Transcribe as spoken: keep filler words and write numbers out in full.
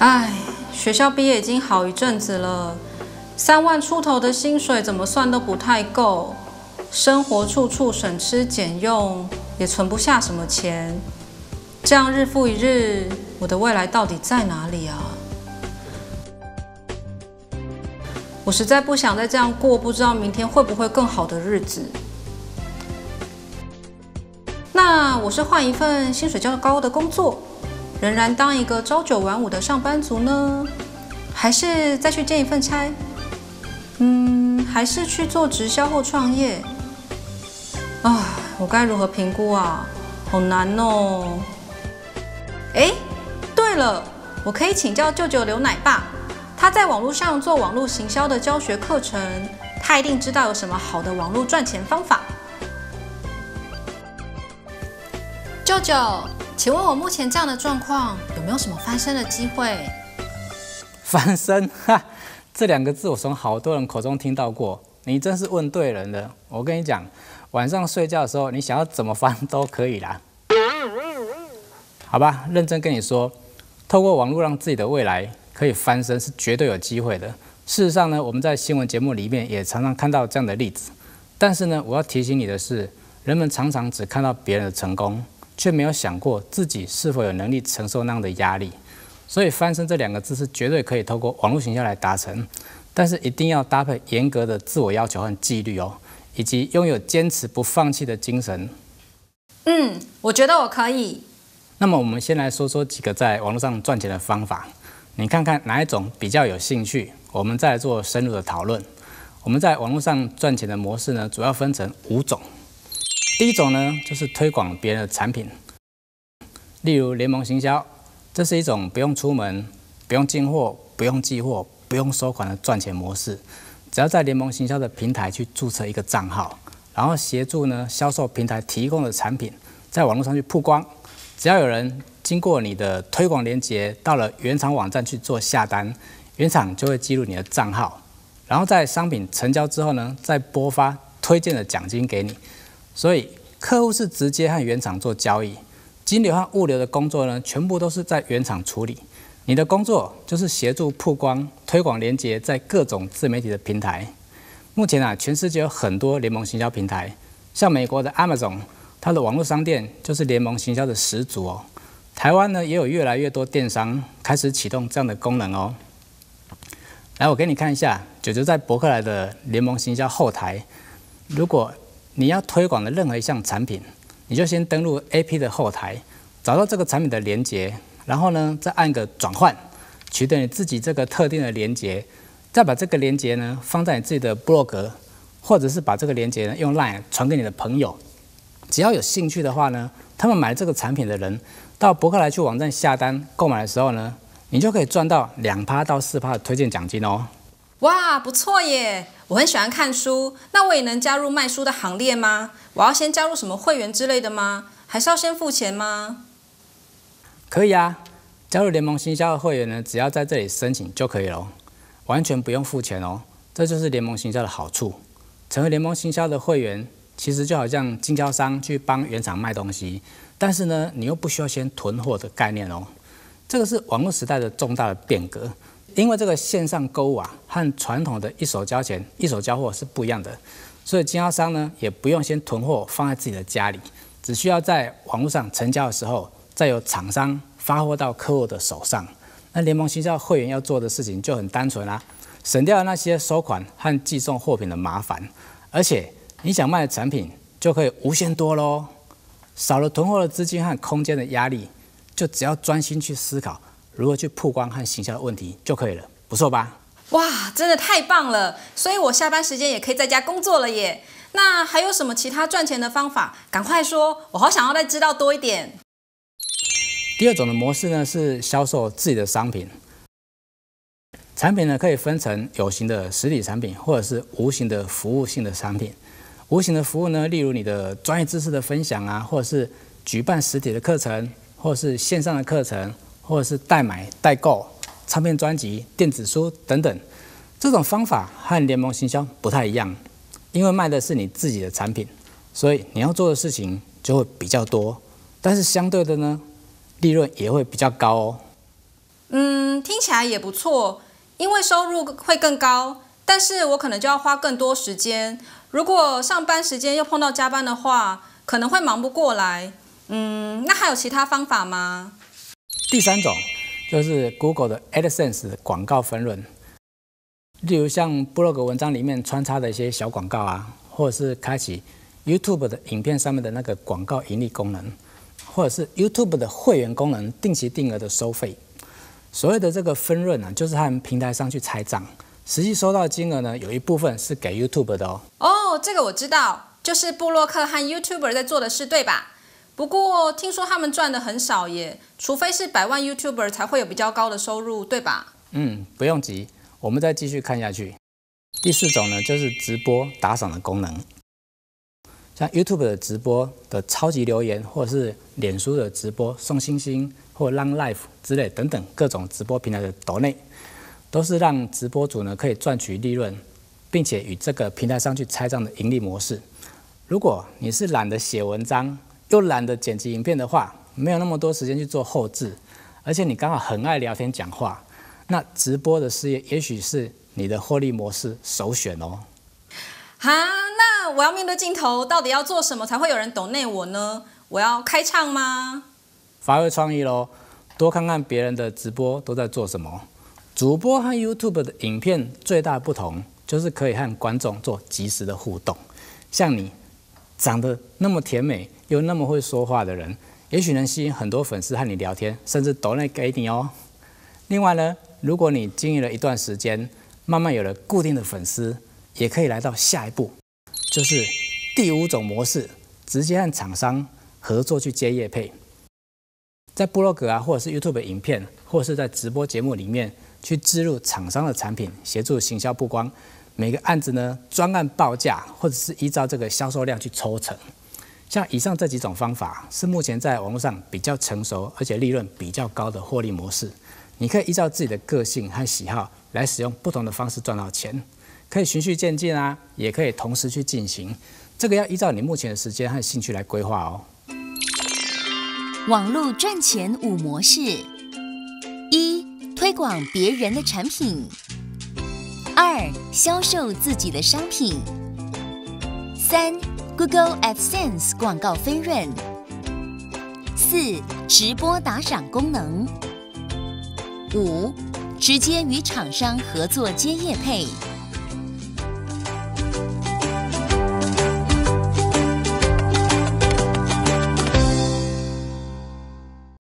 唉，学校毕业已经好一阵子了，三万出头的薪水怎么算都不太够，生活处处省吃俭用，也存不下什么钱。这样日复一日，我的未来到底在哪里啊？我实在不想再这样过不知道明天会不会更好的日子。那我是换一份薪水较高的工作，仍然当一个朝九晚五的上班族呢，还是再去兼一份差？嗯，还是去做直销或创业？啊，我该如何评估啊？好难哦。哎，对了，我可以请教舅舅刘奶爸，他在网络上做网络行销的教学课程，他一定知道有什么好的网络赚钱方法。舅舅，请问我目前这样的状况，有没有什么翻身的机会？ 翻身，哈，这两个字我从好多人口中听到过，你真是问对人了。我跟你讲，晚上睡觉的时候，你想要怎么翻都可以啦。好吧，认真跟你说，透过网络让自己的未来可以翻身，是绝对有机会的。事实上呢，我们在新闻节目里面也常常看到这样的例子。但是呢，我要提醒你的是，人们常常只看到别人的成功，却没有想过自己是否有能力承受那样的压力。所以翻身这两个字是绝对可以透过网络行销来达成，但是一定要搭配严格的自我要求和纪律哦，以及拥有坚持不放弃的精神。 嗯，我觉得我可以。 那么我们先来说说几个在网络上赚钱的方法，你看看哪一种比较有兴趣，我们再来做深入的讨论。我们在网络上赚钱的模式呢，主要分成五种。第一种呢，就是推广别人的产品，例如联盟行销，这是一种不用出门、不用进货、不用寄货、不用收款的赚钱模式。只要在联盟行销的平台去注册一个账号，然后协助呢销售平台提供的产品，在网络上去曝光。只要有人经过你的推广连结，到了原厂网站去做下单，原厂就会记录你的账号，然后在商品成交之后呢，再拨发推荐的奖金给你。所以客户是直接和原厂做交易，金流和物流的工作呢，全部都是在原厂处理。你的工作就是协助曝光、推广连结在各种自媒体的平台。目前啊，全世界有很多联盟行销平台，像美国的 Amazon。它的网络商店就是联盟行销的始祖哦。台湾呢也有越来越多电商开始启动这样的功能哦。来，我给你看一下，九九在博客来的联盟行销后台，如果你要推广的任何一项产品，你就先登录 A P 的后台，找到这个产品的连结，然后呢再按个转换，取得你自己这个特定的连结，再把这个连结呢放在你自己的部落格，或者是把这个连结呢用 LINE 传给你的朋友。只要有兴趣的话呢，他们买这个产品的人到博客来去网站下单购买的时候呢，你就可以赚到两趴到四趴的推荐奖金哦。 哇，不错耶！我很喜欢看书，那我也能加入卖书的行列吗？我要先加入什么会员之类的吗？还是要先付钱吗？ 可以啊，加入联盟行销的会员呢，只要在这里申请就可以了，完全不用付钱哦。这就是联盟行销的好处。成为联盟行销的会员，其实就好像经销商去帮原厂卖东西，但是呢，你又不需要先囤货的概念哦。这个是网络时代的重大的变革，因为这个线上购物啊，和传统的一手交钱、一手交货是不一样的，所以经销商呢也不用先囤货放在自己的家里，只需要在网络上成交的时候，再由厂商发货到客户的手上。那联盟行销会员要做的事情就很单纯啦、啊，省掉那些收款和寄送货品的麻烦，而且你想卖的产品就可以无限多咯，少了囤货的资金和空间的压力，就只要专心去思考如何去曝光和行销的问题就可以了，不错吧？ 哇，真的太棒了！所以我下班时间也可以在家工作了耶。那还有什么其他赚钱的方法？赶快说，我好想要再知道多一点。 第二种的模式呢是销售自己的商品。产品呢可以分成有形的实体产品，或者是无形的服务性的产品。无形的服务呢，例如你的专业知识的分享啊，或者是举办实体的课程，或者是线上的课程，或者是代买、代购、唱片专辑、电子书等等。这种方法和联盟行销不太一样，因为卖的是你自己的产品，所以你要做的事情就会比较多，但是相对的呢，利润也会比较高哦。 嗯，听起来也不错，因为收入会更高，但是我可能就要花更多时间。如果上班时间又碰到加班的话，可能会忙不过来。嗯，那还有其他方法吗？ 第三种就是 Google 的 AdSense 的广告分润，例如像部落格文章里面穿插的一些小广告啊，或者是开启 YouTube 的影片上面的那个广告盈利功能，或者是 YouTube 的会员功能定期定额的收费。所谓的这个分润呢、啊，就是和平台上去拆账，实际收到的金额呢，有一部分是给 YouTube 的哦。 哦，这个我知道，就是部落客和 YouTuber 在做的事，对吧？不过听说他们赚的很少耶，除非是百万 YouTuber 才会有比较高的收入，对吧？ 嗯，不用急，我们再继续看下去。第四种呢，就是直播打赏的功能，像 YouTube 的直播的超级留言，或者是脸书的直播送星星或 Long Life 之类等等各种直播平台的抖内，都是让直播主呢可以赚取利润，并且与这个平台上去拆账的盈利模式。如果你是懒得写文章，又懒得剪辑影片的话，没有那么多时间去做后制，而且你刚好很爱聊天讲话，那直播的事业也许是你的获利模式首选哦。 哈，那我要面对镜头，到底要做什么才会有人抖内我呢？我要开唱吗？ 发挥创意咯，多看看别人的直播都在做什么。主播和 YouTube 的影片最大的不同就是可以和观众做即时的互动，像你长得那么甜美又那么会说话的人，也许能吸引很多粉丝和你聊天，甚至抖内给你哦。另外呢，如果你经营了一段时间，慢慢有了固定的粉丝，也可以来到下一步，就是第五种模式，直接和厂商合作去接业配，在部落格啊，或者是 YouTube 影片，或者是在直播节目里面去植入厂商的产品，协助行销曝光。每个案子呢，专案报价，或者是依照这个销售量去抽成。像以上这几种方法，是目前在网络上比较成熟，而且利润比较高的获利模式。你可以依照自己的个性和喜好来使用不同的方式赚到钱，可以循序渐进啊，也可以同时去进行。这个要依照你目前的时间和兴趣来规划哦。 网络赚钱五模式：一、推广别人的产品；二、销售自己的商品；三、Google AdSense 广告分润；四、直播打赏功能；五、直接与厂商合作接业配。